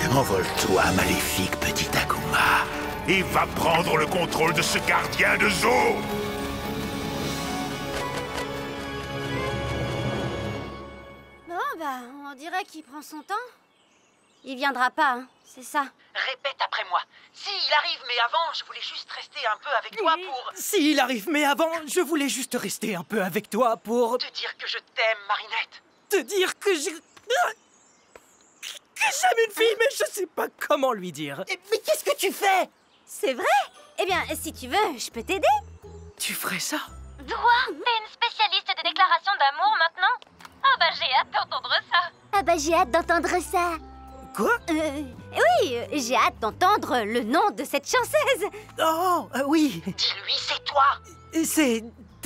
Envole-toi, maléfique petit Akuma, et va prendre le contrôle de ce gardien de zoo. Bon, bah, on dirait qu'il prend son temps. Il viendra pas, hein, c'est ça. Répète après moi. S'il arrive, mais avant, je voulais juste rester un peu avec toi pour... S'il arrive, mais avant, je voulais juste rester un peu avec toi pour... te dire que je t'aime, Marinette. te dire que j'aime une fille, mais je sais pas comment lui dire. Mais qu'est-ce que tu fais? C'est vrai? Eh bien, si tu veux, je peux t'aider. Tu ferais ça? Quoi? T'es une spécialiste des déclarations d'amour maintenant? Ah bah j'ai hâte d'entendre ça. Ah bah j'ai hâte d'entendre ça. Quoi? Oui, j'ai hâte d'entendre le nom de cette chanceuse. Oh, oui. Dis-lui, c'est toi. C'est...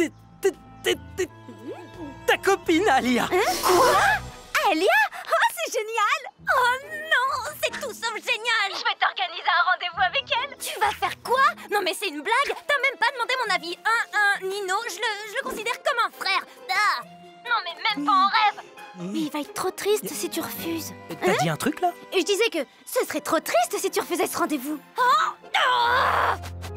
ta copine, Alia. Hein? Quoi? Alia? Oh, c'est génial! Oh non, c'est tout sauf génial! Je vais t'organiser un rendez-vous avec elle. Tu vas faire quoi? Non mais c'est une blague? T'as même pas demandé mon avis. Nino, je le considère comme un frère. Ah! Non mais même pas en rêve. Mais il va être trop triste si tu refuses. T'as dit un truc, là? Je disais que ce serait trop triste si tu refusais ce rendez-vous. Oh! Ah!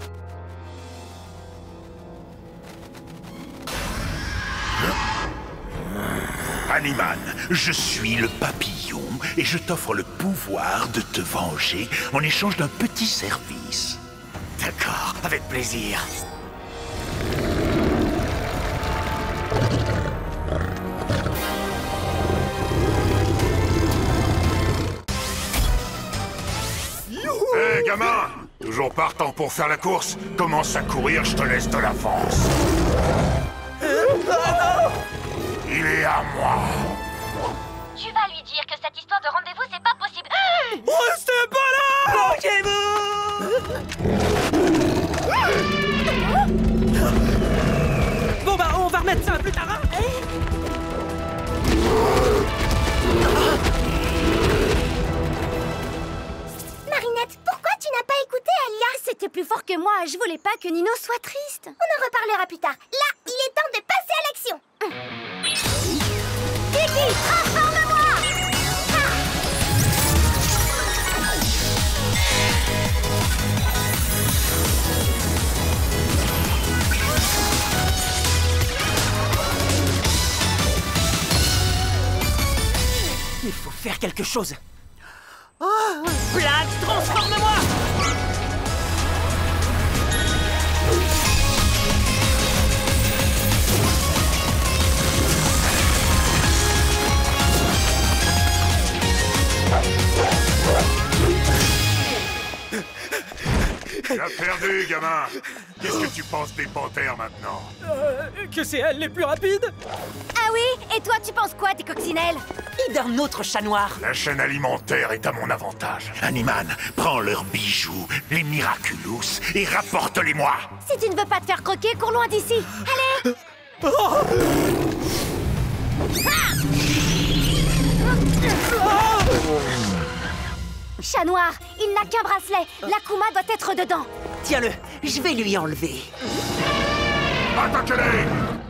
Animan, je suis le papillon et je t'offre le pouvoir de te venger en échange d'un petit service. D'accord, avec plaisir. Hé, gamin! Toujours partant pour faire la course? Commence à courir, je te laisse de l'avance. Il est à moi. Tu vas lui dire que cette histoire de rendez-vous, c'est pas possible. Restez pas là! Bloquez-vous! Bon bah, on va remettre ça plus tard, hein? Marinette, pourquoi tu n'as pas écouté Alia? C'était plus fort que moi, je voulais pas que Nino soit triste. On en reparlera plus tard. Là, il est temps de passer à l'action. Kiki, transforme-moi! Il faut faire quelque chose. Oh, Black, transforme-moi! Tu as perdu, gamin. Qu'est-ce que tu penses des panthères maintenant? Que c'est elles les plus rapides? Ah oui? Et toi, tu penses quoi des coccinelles? Et d'un autre chat noir. La chaîne alimentaire est à mon avantage. Animan, prends leurs bijoux, les Miraculous, et rapporte-les-moi. Si tu ne veux pas te faire croquer, cours loin d'ici. Allez! Chat noir, il n'a qu'un bracelet. L'Akuma doit être dedans. Tiens-le, je vais lui enlever. Attaquez-les!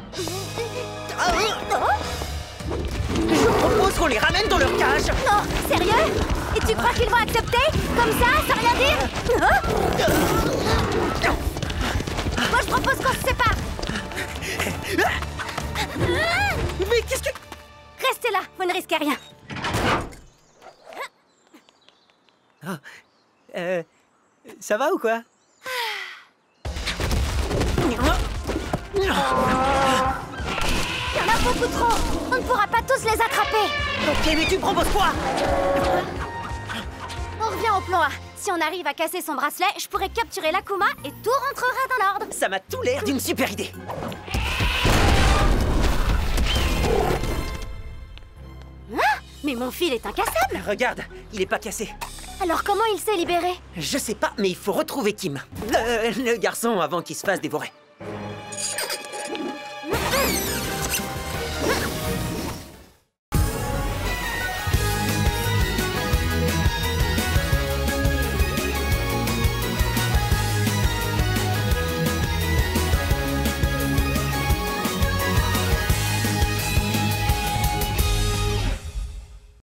Je propose qu'on les ramène dans leur cage. Non, sérieux? Et tu crois qu'ils vont accepter? Comme ça, sans rien dire? Moi, je propose qu'on se sépare. Mais qu'est-ce que... Restez là, vous ne risquez rien. Ça va ou quoi? Il y en a beaucoup trop. On ne pourra pas tous les attraper. Ok, mais tu proposes quoi? On revient au plan A. Si on arrive à casser son bracelet, je pourrais capturer l'Akuma et tout rentrera dans l'ordre. Ça m'a tout l'air d'une super idée. Hein? Mais mon fil est incassable. Regarde, il est pas cassé. Alors comment il s'est libéré? Je sais pas, mais il faut retrouver Kim. Le garçon avant qu'il se fasse dévorer.